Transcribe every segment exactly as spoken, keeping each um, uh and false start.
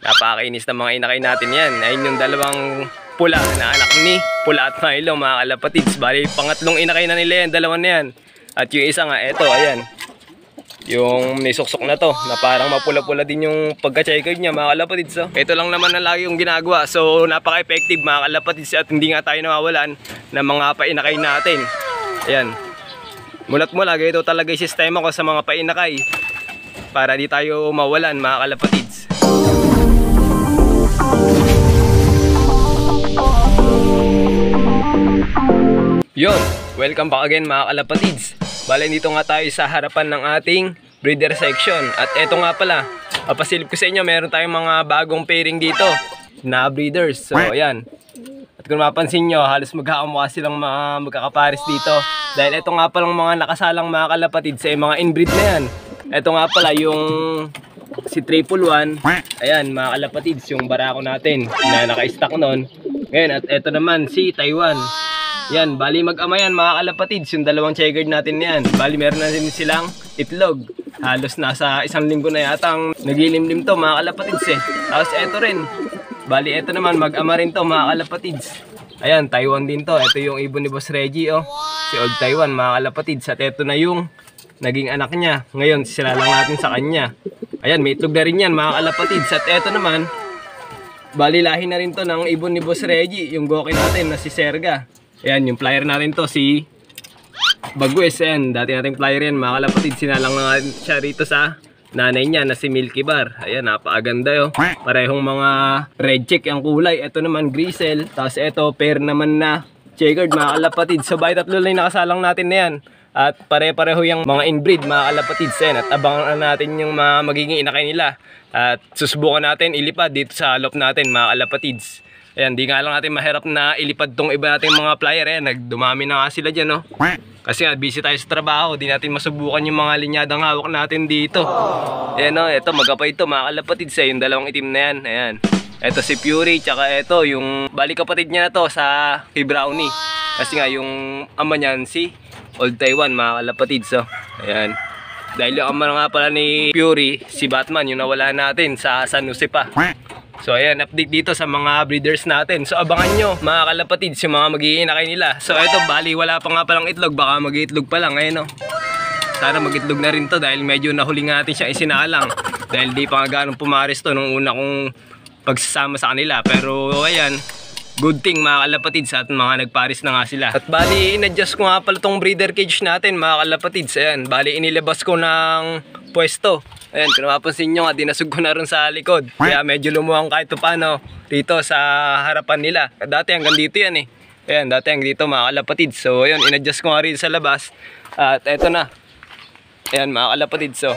Napakainis na mga inakay natin yan. Ayun yung dalawang pula na anak ni Pula at Milo, mga kalapatids. Bali, pangatlong inakay na nila yan, dalawa na yan. At yung isa nga, eto, ayan. Yung may suksok na to, na parang mapula-pula din yung pagka-checkered niya, mga kalapatids. So, ito lang naman na lagi yung ginagawa. So, napaka-effective, mga kalapatids. At hindi nga tayo nawawalan ng mga painakay natin. Ayan. Mulat-mula, ito talaga yung sistema ko sa mga painakay. Para di tayo mawalan, mga kalapatids. Yun, welcome back again mga kalapatids. Bale, dito nga tayo sa harapan ng ating breeder section. At eto nga pala, papasilip ko sa inyo, meron tayong mga bagong pairing dito na breeders. So ayan. At kung mapansin nyo, halos magkakamukha silang mga magkakapares dito. Dahil eto nga palang mga nakasalang mga kalapatids sa mga inbreed na yan. Eto nga pala yung si triple one. Ayan mga kalapatids, yung barako natin na naka-stock nun. Ngayon, at eto naman si Taiwan. Yan, bali mag-ama yan mga kalapatids, yung dalawang checkered natin yan. Bali meron na din silang itlog. Halos nasa isang linggo na yatang nagilimlim to mga kalapatids eh. Tapos eto rin, bali eto naman mag-ama rin to mga kalapatids. Ayan, Taiwan din to. Eto yung ibon ni Boss Reggie oh, si Old Taiwan mga kalapatids. At eto na yung naging anak niya. Ngayon, sila lang natin sa kanya. Ayan, may itlog na rin yan mga kalapatids. At eto naman, bali lahi na rin to ng ibon ni Boss Reggie, yung goki natin na si Serga. Ayan, yung flyer natin to, si Bagwes. Ayan, dati nating flyer yan mga kalapatid. Sinalang na siya rito sa nanay niya na si Milky Bar. Ayan, napakaganda yo. Parehong mga red check ang kulay. Ito naman grisel. Tapos ito, pair naman na checkered mga kalapatid. So, bali tatlo lang nakasalang natin na yan. At pare-pareho yung mga inbreed mga kalapatid. Ayan, at abangan natin yung mga magiging inakay nila. At susubukan natin ilipad dito sa loft natin mga kalapatids. Ayan, di nga lang natin mahirap na ilipad tong iba natin mga flyer. Ayan, nagdumami na nga sila dyan, no? Kasi nga, busy tayo sa trabaho. Di natin masubukan yung mga linyadang hawak natin dito. Ayan, no? Ito, magkapay ito, mga kalapatid sa yung dalawang itim na yan. Ayan. Ito si Fury, tsaka ito, yung balik kapatid niya na to sa kay Brownie. Kasi nga, yung ama niyan si Old Taiwan, mga kalapatid. So, ayan. Dahil yung ama nga pala ni Fury, si Batman, yung nawala natin sa San Jose pa. So ayan, update dito sa mga breeders natin. So abangan nyo mga kalapatids yung mga mag-iinakay nila. So eto, bali wala pa nga palang itlog, baka mag-iitlog pa lang. Ayun, no? Sana mag-itlog na rin to dahil medyo nahuli nga natin siya isinalang. Dahil di pa nga ganong pumaris to nung una kong pagsasama sa kanila. Pero ayan, good thing mga kalapatids at mga nagparis na nga sila. At bali in-adjust ko nga pala tong breeder cage natin mga kalapatids. Ayan, bali inilabas ko ng pwesto. Ayan, kung mapapansin nyo nga, dinasog ko na rin sa likod. Kaya medyo lumuwang kahit paano dito sa harapan nila. Dati hanggang dito yan eh. Ayan, dati hanggang dito mga kalapatid. So, ayun, in-adjust ko nga rin sa labas. At eto na. Ayan, mga kalapatid. So,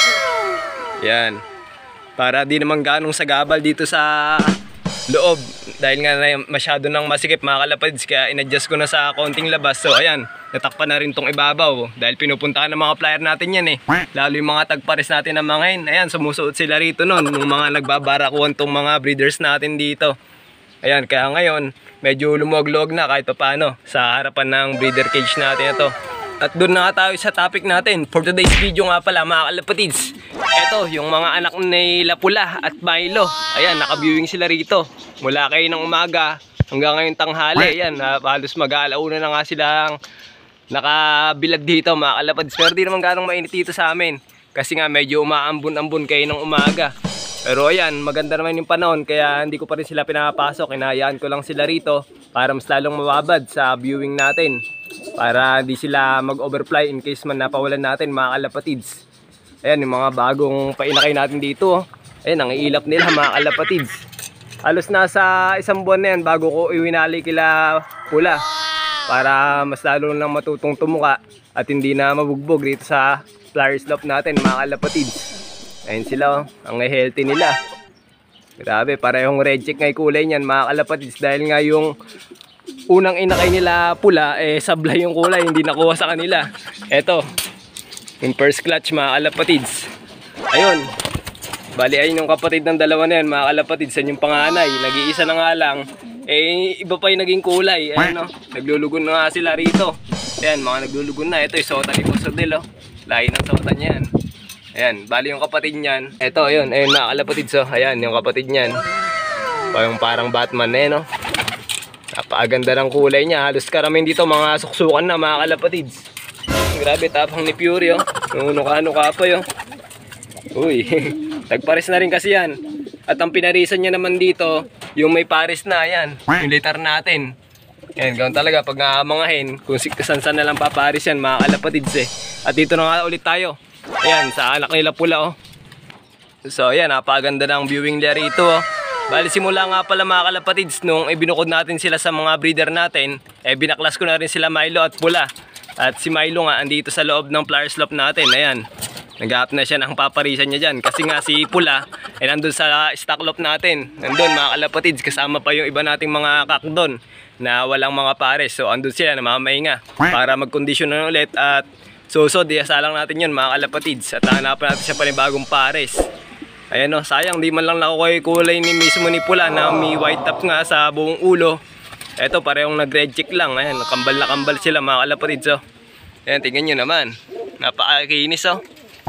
ayan. Para di naman ganong sagabal dito sa loob. Dahil nga masyado nang masikip mga kalapatids. Kaya in-adjust ko na sa konting labas. So, ayan. Natakpan na rin tong ibabaw dahil pinupuntahan ng mga flyer natin yan eh. Lalo yung mga tagpares natin ng mga hen. Ayan, sumusuot sila rito nun yung mga nagbabarakuan tong mga breeders natin dito. Ayan, kaya ngayon medyo lumuwag-luwag na kahit paano sa harapan ng breeder cage natin ito. At doon na nga tayo sa topic natin. For today's video nga pala mga kalapatids, eto yung mga anak ni Pula at Milo. Ayan, naka-viewing sila rito mula kayo ng umaga hanggang ngayon tanghali. Ayan, halos mag-aalauna na nga silang nakabilad dito mga kalapatids. Pero di naman ganong mainit dito sa amin kasi nga medyo umaambon-ambon kayo ng umaga. Pero ayan, maganda naman yung panahon kaya hindi ko pa rin sila pinapasok. Hinahayaan ko lang sila rito para mas lalong mababad sa viewing natin, para hindi sila mag-overfly in case man napawalan natin mga kalapatids. Ayan yung mga bagong painakay natin dito. Ayan, ang iilap nila mga kalapatids. Halos nasa isang buwan na yan bago ko iwinali kila Pula, para mas lalo lang matutong tumuka at hindi na mabugbog dito sa flyer slope natin mga kalapatids. Ayun sila oh, ang healthy nila. Grabe, parehong red check nga kulay niyan mga kalapatids. Dahil nga yung unang inakay nila Pula, eh sablay yung kulay, hindi nakuha sa kanila. Eto, yung first clutch mga kalapatids. Ayun, bali ayun yung kapatid ng dalawa na yan mga kalapatids. Yan yung panganay, nag-iisa na nga lang. Eh, iba pa yung naging kulay. Ayan, no? Naglulugon na nga sila rito. Ayan, mga naglulugon na. Ito yung sota ni Boss Odel, oh. Lahi ng sota niyan. Ayan, bali yung kapatid niyan. Ito, ayun, ayun mga kalapatids. So, ayan, yung kapatid niyan. Yung parang Batman eh, no? Napakaganda ng kulay niya. Halos karamihan dito mga suksukan na mga kalapatids. Grabe, tapang ni Fury, oh. Nunuka-nuka pa, yun. Uy, nagpares na rin kasi yan. At ang pinarisan niya naman dito, yung may pares na, yan. Yung litar natin. Yan, gawin talaga. Pag nakamangahin, kung saan-saan na lang paparis yan, mga kalapatids eh. At dito na nga ulit tayo. Ayan, sa anak nila pula, oh. So, ayan, napakaganda ng viewing niya rito, oh. Bali, simula nga pala mga kalapatids, nung ibinukod natin sila sa mga breeder natin, eh, binaklas ko na rin sila Milo at pula. At si Milo nga, andito sa loob ng flower slope natin. Ayan, nag-aap na siya ng paparisan niya dyan. Kasi nga si pula, eh, nandun sa stock loop natin. Nandun mga kalapatids, kasama pa yung iba nating mga kakdon na walang mga pares. So, andun sila, namamahinga para mag-condition na ulit. At susod, iasalang natin yun mga kalapatids. At hanapan natin siya pa rin bagong pares. Ayan o, sayang, di man lang nakukuha yung kulay ni mismo ni pula na may white top nga sa buong ulo. Eto, parehong nag-red cheek lang. Ayan, kambal na kambal sila mga kalapatids, oh. Ayan, tingnan nyo naman. Napakakinis, oh.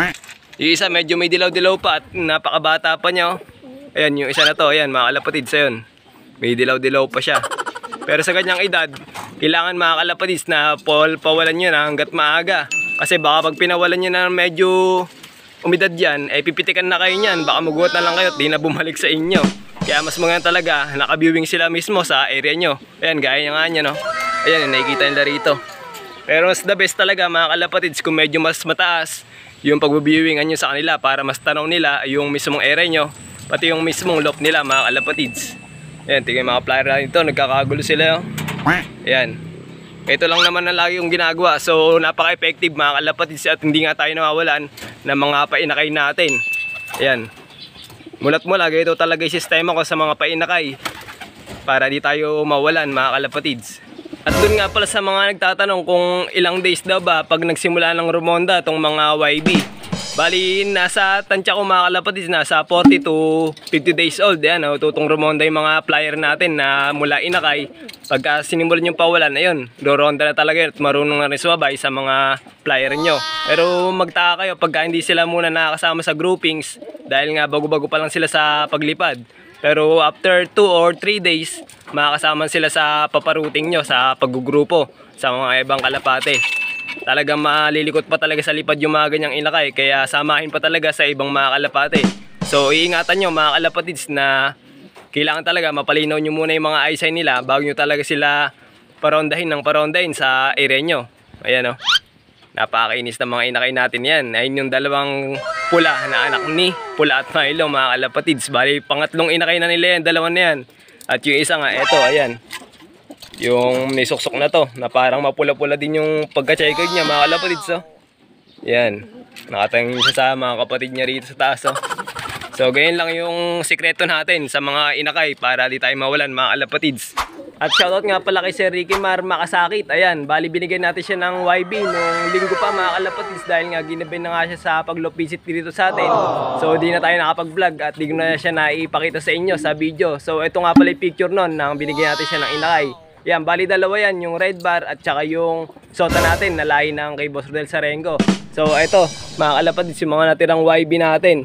Yung isa medyo may dilaw-dilaw pa at napakabata pa niya, oh. Ayan, yung isa na to, ayan mga kalapatids, ayun. May dilaw-dilaw pa siya. Pero sa ganyang edad, kailangan mga kalapatids na pawalan nyo na hanggat maaga. Kasi baka pag pinawalan nyo na medyo umidad yan, eh pipitikan na kayo nyan. Baka maguot na lang kayo at di na bumalik sa inyo. Kaya mas maganda talaga, naka-viewing sila mismo sa area nyo. Ayan, gaya nga niya, no? Ayan, nakikita nila rito. Pero mas the best talaga mga kalapatids kung medyo mas mataas yung pag-viewingan nyo sa kanila para mas tanaw nila yung mismong area nyo, pati yung mismong loop nila mga kalapatids. Ayan, tingnan yung mga flyer na ito, nagkakagulo sila, oh. Ayan. Ito lang naman na lagi yung ginagawa. So, napaka-effective mga kalapatids at hindi nga tayo nawawalan ng mga painakay natin. Ayan. Mulat-mula, ito talaga yung sistema ko sa mga painakay para di tayo mawalan mga kalapatids. At dun nga pala sa mga nagtatanong kung ilang days daw ba pag nagsimula ng rumonda itong mga Y B. Bali, nasa tansya ko mga kalapatids, nasa forty to fifty days old. Yan, oh, tutong rumonda yung mga flyer natin na mula inakay. Pagka sinimulan yung pawalan, ayun, doronda na talaga at marunong na rin sumabay sa mga flyer nyo. Pero magtaka kayo pagka hindi sila muna nakakasama sa groupings dahil nga bago-bago pa lang sila sa paglipad. Pero after two or three days, makakasama sila sa paparuting nyo, sa paggugrupo sa mga ibang kalapate. Talagang malilikot pa talaga sa lipad yung mga ganyang inakay, kaya samahin pa talaga sa ibang mga kalapate. So iingatan nyo mga kalapatids na kailangan talaga mapalinaw nyo muna yung mga eyesight nila bago nyo talaga sila parondahin ng parondahin sa area nyo. Ayan, o, napakainis na mga inakay natin yan. Ayun yung dalawang pula na anak ni Pula at Milo mga kalapatids. Bali pangatlong inakay na nila yan, dalawa na yan. At yung isa nga, eto, ayan, yung nisuksok na to, na parang mapula-pula din yung pagka-checker niya mga kalapatids, oh. Yan, nakatangin siya sa mga kapatid niya rito sa taas, oh. So ganyan lang yung sikreto natin sa mga inakay para di tayo mawalan mga kalapatids. At shoutout nga pala kay Sir Ricky Mar Makasakit. Ayan, bali binigyan natin siya ng Y B nung linggo pa mga kalapatids dahil nga ginabin na nga siya sa pag-loop visit dito sa atin. So di na tayo nakapag-vlog at di ko na siya naipakita sa inyo sa video. So ito nga pala yung picture nun nang binigyan natin siya ng inakay. Yan, bali dalawa yan, yung red bar at saka yung sota natin na lahi ng kay Boss Rodel Sarengo. So ito, mga kalapatids, yung mga natirang Y B natin.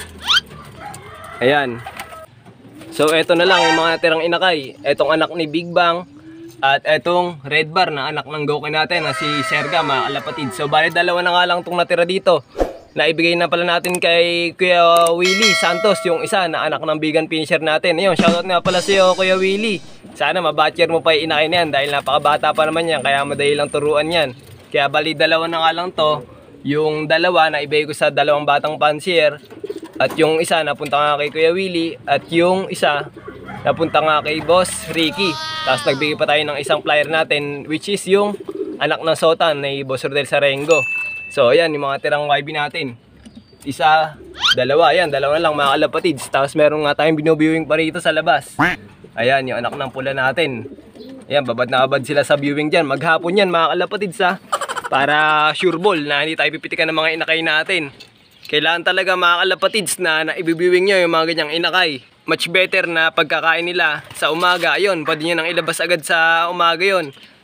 Ayan. So ito na lang yung mga natirang inakay. Etong anak ni Big Bang at etong red bar na anak ng Goku natin na si Serga mga kalapatids. So bali dalawa na nga lang itong natira dito. Naibigay na pala natin kay Kuya Willie Santos, yung isa na anak ng vegan finisher natin. Ayun, shoutout nga pala sa iyo Kuya Willie. Sana mabatcher mo pa yung inakay na yan dahil napakabata pa naman yan, kaya madali lang turuan yan. Kaya bali dalawa na nga lang to. Yung dalawa na ibigay ko sa dalawang batang pansier. At yung isa napunta nga kay Kuya Willie. At yung isa napunta nga kay Boss Ricky. Tapos nagbigay pa tayo ng isang flyer natin, which is yung anak ng Sotan ni Boss Rodel Sarengo. So ayan, yung mga tirang Y B natin. Isa, dalawa, ayan, dalawa na lang mga kalapatids. Tapos meron nga tayong binubiewing pa rito sa labas. Ayan, yung anak ng pula natin. Ayan, babad na babad sila sa viewing dyan. Maghapon yan mga kalapatids, ha. Para sure ball na hindi tayo pipitikan ng mga inakay natin. Kailangan talaga mga kalapatids na naibibiewing nyo yung mga ganyang inakay. Much better na pagkakain nila sa umaga. Ayun, pwede nyo nang ilabas agad sa umaga yun.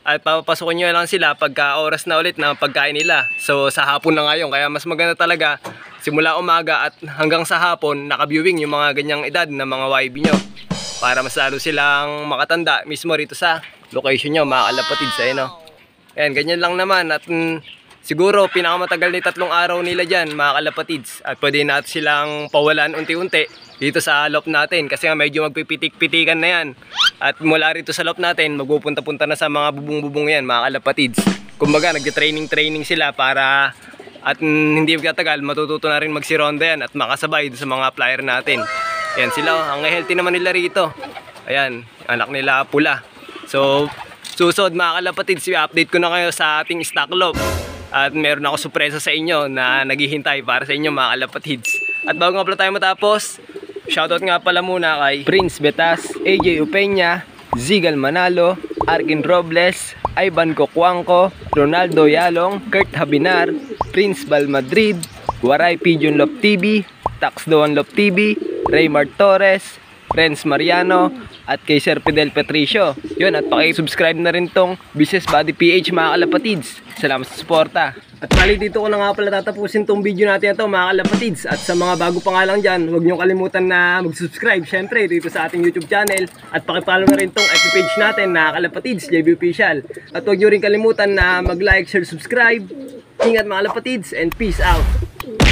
At papapasukin nyo lang sila pagka oras na ulit ng pagkain nila. So sa hapon na ngayon, kaya mas maganda talaga simula umaga at hanggang sa hapon naka-viewing yung mga ganyang edad na mga Y B nyo. Para mas lalo silang makatanda mismo rito sa location nyo, mga kalapatids. Ayun, no? Ayan, ganyan lang naman. At mm, siguro pinakamatagal ni tatlong araw nila dyan, mga kalapatids. At pwede natin silang pawalan unti-unti dito sa loft natin. Kasi nga medyo magpipitik-pitikan na yan. At mula rito sa loft natin, magpupunta-punta na sa mga bubong-bubong yan, mga kalapatids. Kumbaga, nag-training-training sila para at mm, hindi magtatagal, matututo na rin magsironda yan at makasabay sa mga flyer natin. Ayan sila, oh. Ang healthy naman nila rito. Ayan, anak nila pula. So, susod mga kalapatids, i-update ko na kayo sa ating stock loft. At meron ako sorpresa sa inyo na naghihintay para sa inyo mga kalapatids. At bago nga pala tayo matapos, shoutout nga pala muna kay Prince Betas, A J Upeña, Zigal Manalo, Arkin Robles, Ivan Cocuanco, Ronaldo Yalong, Kurt Habinar, Prince Bal Madrid, Waray Pigeon Love T V, Tax Doan Love T V, Raymar Torres, Renz Mariano, at kay Sir Fidel Patricio. Yun, at paki-subscribe na rin tong Business Body P H mga kalapatids. Salamat sa suporta. At bali dito ko na nga pala tatapusin tong video natin ito mga kalapatids. At sa mga bago pa nga lang dyan, huwag niyong kalimutan na mag-subscribe syempre dito sa ating YouTube channel. At pakipollow na rin tong F B page natin na Kalapatids J B Official. At huwag niyo rin kalimutan na mag-like, share, subscribe. Ingat mga kalapatids and peace out.